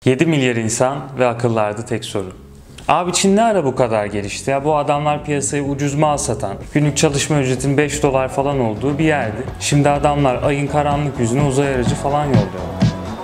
7 milyar insan ve akıllarda tek soru. Abi Çin ne ara bu kadar gelişti ya? Bu adamlar piyasayı ucuz mal satan, günlük çalışma ücretinin 5 dolar falan olduğu bir yerdi. Şimdi adamlar ayın karanlık yüzüne uzay aracı falan yolluyorlar.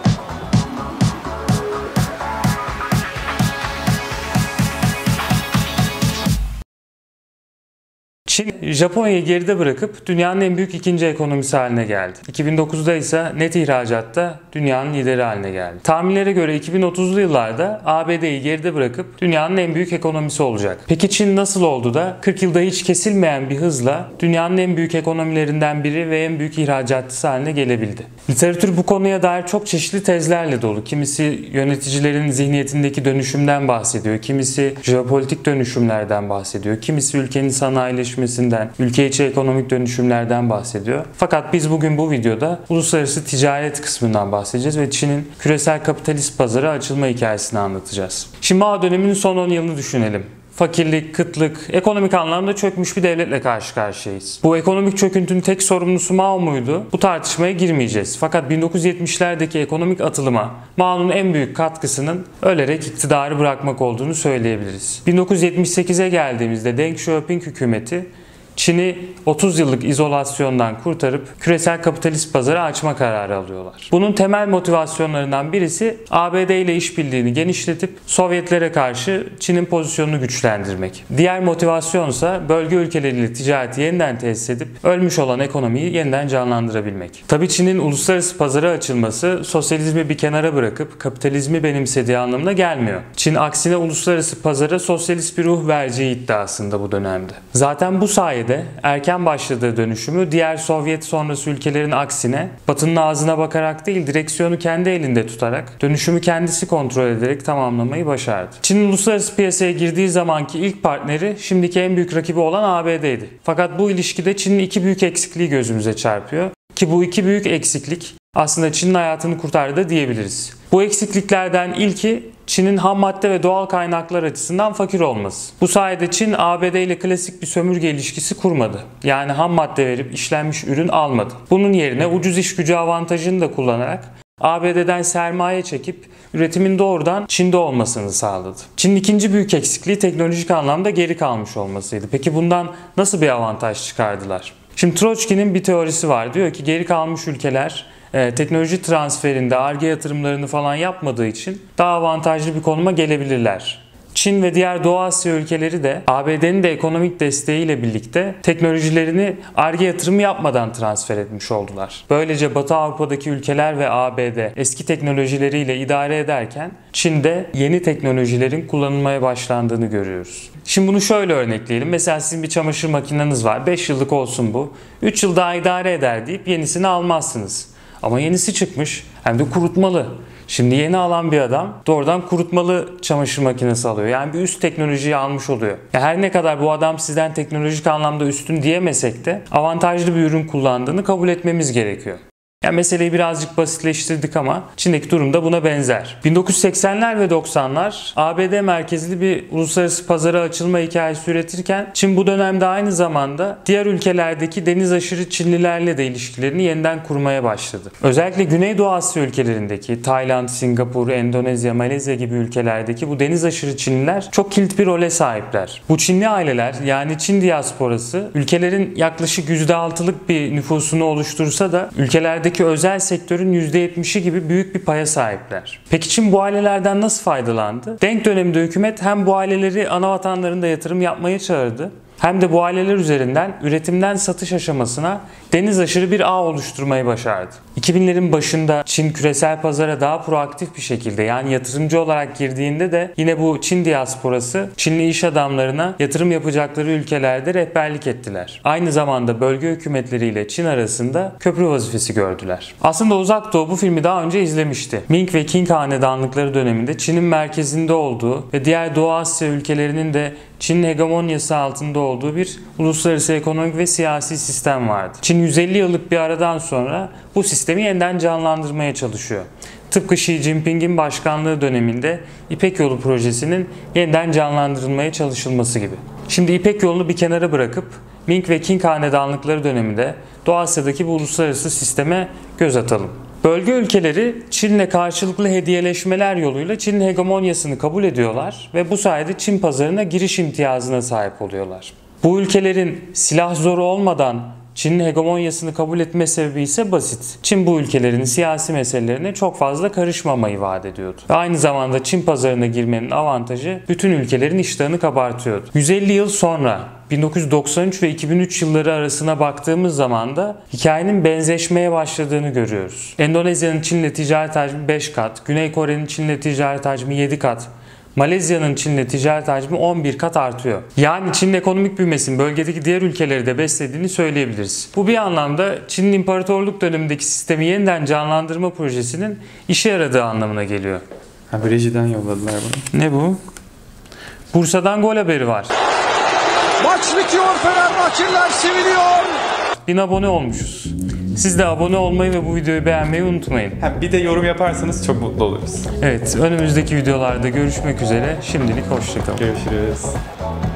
Çin, Japonya'yı geride bırakıp dünyanın en büyük ikinci ekonomisi haline geldi. 2009'da ise net ihracatta dünyanın lideri haline geldi. Tahminlere göre 2030'lu yıllarda ABD'yi geride bırakıp dünyanın en büyük ekonomisi olacak. Peki Çin nasıl oldu da 40 yılda hiç kesilmeyen bir hızla dünyanın en büyük ekonomilerinden biri ve en büyük ihracatçısı haline gelebildi? Literatür bu konuya dair çok çeşitli tezlerle dolu. Kimisi yöneticilerin zihniyetindeki dönüşümden bahsediyor, kimisi jeopolitik dönüşümlerden bahsediyor, kimisi ülkenin sanayileşmesinden, ülke içi ekonomik dönüşümlerden bahsediyor. Fakat biz bugün bu videoda uluslararası ticaret kısmından bahsedeceğiz ve Çin'in küresel kapitalist pazara açılma hikayesini anlatacağız. Şimdi Mao döneminin son 10 yılını düşünelim. Fakirlik, kıtlık, ekonomik anlamda çökmüş bir devletle karşı karşıyayız. Bu ekonomik çöküntünün tek sorumlusu Mao muydu? Bu tartışmaya girmeyeceğiz. Fakat 1970'lerdeki ekonomik atılıma Mao'nun en büyük katkısının ölerek iktidarı bırakmak olduğunu söyleyebiliriz. 1978'e geldiğimizde Deng Xiaoping hükümeti Çin'i 30 yıllık izolasyondan kurtarıp küresel kapitalist pazara açma kararı alıyorlar. Bunun temel motivasyonlarından birisi ABD ile işbirliğini genişletip Sovyetlere karşı Çin'in pozisyonunu güçlendirmek. Diğer motivasyonsa bölge ülkeleriyle ticareti yeniden tesis edip ölmüş olan ekonomiyi yeniden canlandırabilmek. Tabii Çin'in uluslararası pazara açılması sosyalizmi bir kenara bırakıp kapitalizmi benimsediği anlamına gelmiyor. Çin aksine uluslararası pazara sosyalist bir ruh vereceği iddiasında bu dönemde. Zaten bu sayede erken başladığı dönüşümü diğer Sovyet sonrası ülkelerin aksine Batı'nın ağzına bakarak değil direksiyonu kendi elinde tutarak dönüşümü kendisi kontrol ederek tamamlamayı başardı. Çin'in uluslararası piyasaya girdiği zamanki ilk partneri şimdiki en büyük rakibi olan ABD'ydi. Fakat bu ilişkide Çin'in iki büyük eksikliği gözümüze çarpıyor ki bu iki büyük eksiklik aslında Çin'in hayatını kurtardı diyebiliriz. Bu eksikliklerden ilki Çin'in ham madde ve doğal kaynaklar açısından fakir olması. Bu sayede Çin ABD ile klasik bir sömürge ilişkisi kurmadı. Yani ham madde verip işlenmiş ürün almadı. Bunun yerine ucuz iş gücü avantajını da kullanarak ABD'den sermaye çekip üretimin doğrudan Çin'de olmasını sağladı. Çin'in ikinci büyük eksikliği teknolojik anlamda geri kalmış olmasıydı. Peki bundan nasıl bir avantaj çıkardılar? Şimdi Troçki'nin bir teorisi var. Diyor ki geri kalmış ülkeler teknoloji transferinde Ar-Ge yatırımlarını falan yapmadığı için daha avantajlı bir konuma gelebilirler. Çin ve diğer Doğu Asya ülkeleri de ABD'nin de ekonomik desteğiyle birlikte teknolojilerini Ar-Ge yatırımı yapmadan transfer etmiş oldular. Böylece Batı Avrupa'daki ülkeler ve ABD eski teknolojileriyle idare ederken Çin'de yeni teknolojilerin kullanılmaya başlandığını görüyoruz. Şimdi bunu şöyle örnekleyelim. Mesela sizin bir çamaşır makineniz var. 5 yıllık olsun bu. 3 yıl daha idare eder deyip yenisini almazsınız. Ama yenisi çıkmış hem de kurutmalı. Şimdi yeni alan bir adam doğrudan kurutmalı çamaşır makinesi alıyor. Yani bir üst teknolojiyi almış oluyor. Her ne kadar bu adam sizden teknolojik anlamda üstün diyemesek de avantajlı bir ürün kullandığını kabul etmemiz gerekiyor. Yani meseleyi birazcık basitleştirdik ama Çin'deki durum da buna benzer. 1980'ler ve 90'lar ABD merkezli bir uluslararası pazara açılma hikayesi üretirken Çin bu dönemde aynı zamanda diğer ülkelerdeki deniz aşırı Çinlilerle de ilişkilerini yeniden kurmaya başladı. Özellikle Güneydoğu Asya ülkelerindeki Tayland, Singapur, Endonezya, Malezya gibi ülkelerdeki bu deniz aşırı Çinliler çok kilit bir role sahipler. Bu Çinli aileler yani Çin diasporası ülkelerin yaklaşık %6'lık bir nüfusunu oluştursa da ülkelerdeki özel sektörün %70'i gibi büyük bir paya sahipler. Peki Çin bu ailelerden nasıl faydalandı? Deng döneminde hükümet hem bu aileleri ana vatanlarında yatırım yapmaya çağırdı hem de bu aileler üzerinden üretimden satış aşamasına deniz aşırı bir ağ oluşturmayı başardı. 2000'lerin başında Çin küresel pazara daha proaktif bir şekilde yani yatırımcı olarak girdiğinde de yine bu Çin diasporası Çinli iş adamlarına yatırım yapacakları ülkelerde rehberlik ettiler. Aynı zamanda bölge hükümetleriyle Çin arasında köprü vazifesi gördüler. Aslında Uzak Doğu bu filmi daha önce izlemişti. Ming ve Qing hanedanlıkları döneminde Çin'in merkezinde olduğu ve diğer Doğu Asya ülkelerinin de Çin'in hegemonyası altında olduğu bir uluslararası ekonomik ve siyasi sistem vardı. Çin 150 yıllık bir aradan sonra bu sistemi yeniden canlandırmaya çalışıyor. Tıpkı Xi Jinping'in başkanlığı döneminde İpek Yolu projesinin yeniden canlandırılmaya çalışılması gibi. Şimdi İpek Yolu'nu bir kenara bırakıp Ming ve Qing hanedanlıkları döneminde Doğu Asya'daki bu uluslararası sisteme göz atalım. Bölge ülkeleri Çin'le karşılıklı hediyeleşmeler yoluyla Çin'in hegemonyasını kabul ediyorlar ve bu sayede Çin pazarına giriş imtiyazına sahip oluyorlar. Bu ülkelerin silah zoru olmadan Çin'in hegemonyasını kabul etme sebebi ise basit. Çin bu ülkelerin siyasi meselelerine çok fazla karışmamayı vaat ediyordu. Ve aynı zamanda Çin pazarına girmenin avantajı bütün ülkelerin iştahını kabartıyordu. 150 yıl sonra 1993 ve 2003 yılları arasına baktığımız zaman da hikayenin benzeşmeye başladığını görüyoruz. Endonezya'nın Çin'le ticaret hacmi 5 kat, Güney Kore'nin Çin'le ticaret hacmi 7 kat, Malezya'nın Çin'le ticaret hacmi 11 kat artıyor. Yani Çin'in ekonomik büyümesinin bölgedeki diğer ülkeleri de beslediğini söyleyebiliriz. Bu bir anlamda Çin'in imparatorluk dönemindeki sistemi yeniden canlandırma projesinin işe yaradığı anlamına geliyor. Rejiden yolladılar bunu. Ne bu? Bursa'dan gol haberi var. Maç bitiyor, Fenerbahçeliler seviniyor. 1000 abone olmuşuz. Siz de abone olmayı ve bu videoyu beğenmeyi unutmayın. Bir de yorum yaparsanız çok mutlu oluruz. Evet, önümüzdeki videolarda görüşmek üzere. Şimdilik hoşça kalın. Görüşürüz.